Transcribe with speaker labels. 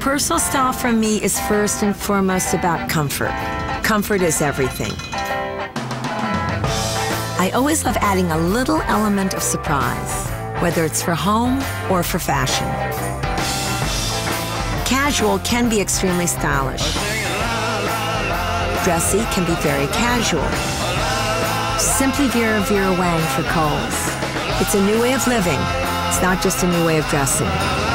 Speaker 1: Personal style for me is first and foremost about comfort. Comfort is everything. I always love adding a little element of surprise, whether it's for home or for fashion. Casual can be extremely stylish. Dressy can be very casual. Simply Vera Wang for Kohl's. It's a new way of living. It's not just a new way of dressing.